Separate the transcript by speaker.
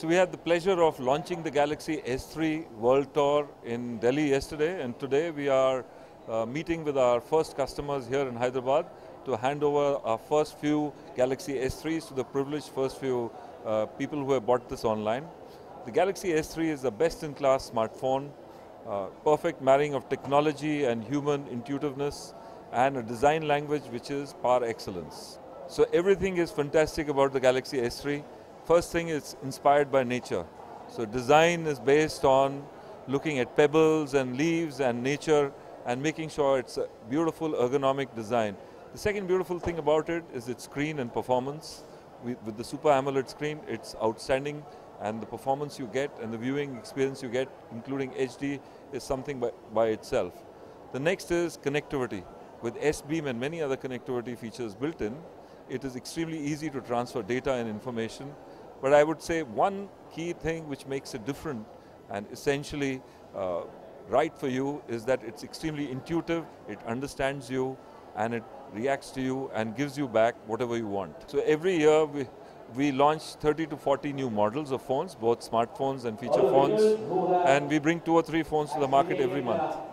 Speaker 1: we had the pleasure of launching the Galaxy S3 World Tour in Delhi yesterday, and today we are meeting with our first customers here in Hyderabad to hand over our first few Galaxy S3s to the privileged first few people who have bought this online. The Galaxy S3 is a best-in-class smartphone, perfect marrying of technology and human intuitiveness, and a design language which is par excellence. So everything is fantastic about the Galaxy S3. First thing, it's inspired by nature. So design is based on looking at pebbles and leaves and nature and making sure it's a beautiful ergonomic design. The second beautiful thing about it is its screen and performance. With the Super AMOLED screen, it's outstanding, and the performance you get and the viewing experience you get, including HD, is something by itself. The next is connectivity. With S-Beam and many other connectivity features built in, it is extremely easy to transfer data and information. But I would say one key thing which makes it different and essentially right for you is that it's extremely intuitive, it understands you, and it reacts to you and gives you back whatever you want. So every year we launch 30 to 40 new models of phones, both smartphones and feature phones, and we bring 2 or 3 phones to the market every month.